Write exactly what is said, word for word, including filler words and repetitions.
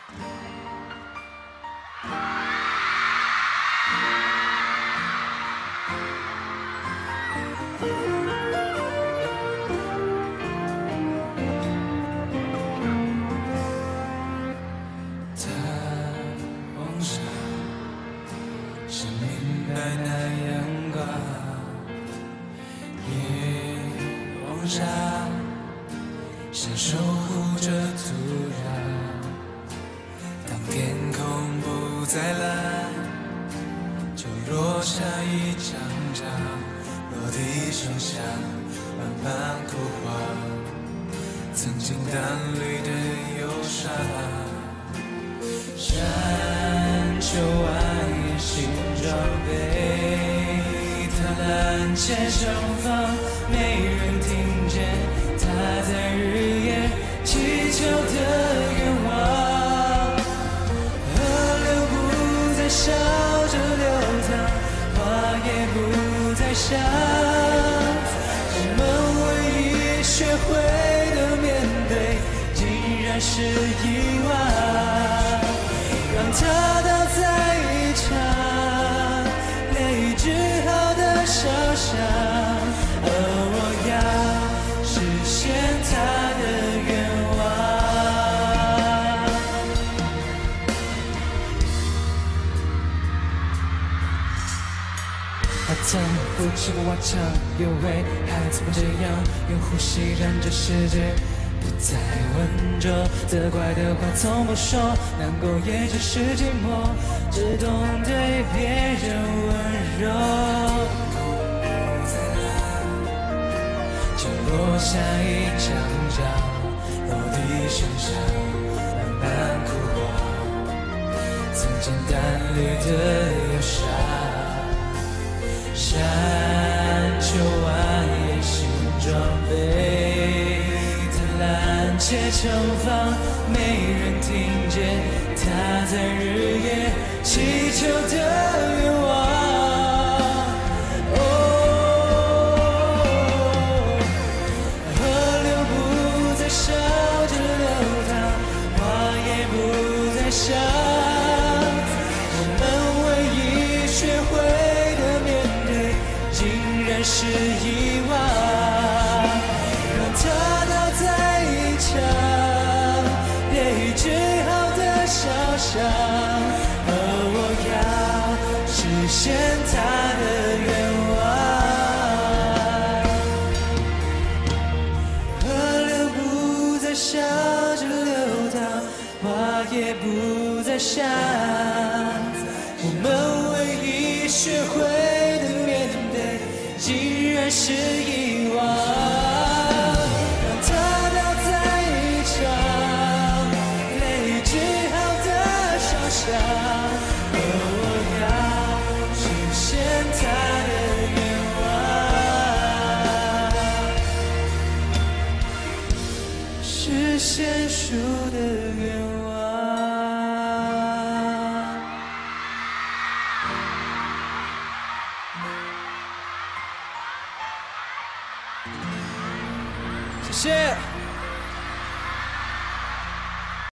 他望上是明白那阳光，也望上想守护着土壤。当天空不再蓝，就落下一张张，落地声响，慢慢枯黄。曾经淡绿的忧伤。山丘蜿蜒形状被他拦截盛放，没人听见他在日夜祈求的愿望。河流不再笑着流淌，花也不再香，我们唯一学会的面对，竟然是遗忘。让它倒在一场泪治好的烧伤，而我要实现他的愿望。他曾不吃过蛙肠，以为孩子们这样用呼吸让这世界不再浑浊，责怪的话从不说，难过也只是寂寞，只懂对别人温柔。就落下一张张，落地声响，慢慢枯黄。曾经淡绿的忧伤，山丘蜿蜒形状被拦截盛放，没人听见他在日夜祈求的愿望。哦，河流不再笑着流淌，花也不再香，我们唯一学会的面对，竟然是遗忘。让它倒在一场被治好的烧伤，而我要实现他的愿望。河流不再笑着流淌，花也不再香，我们唯一学会的面对，竟然是遗忘。而我要实现他的愿望，实现树的愿望。谢谢。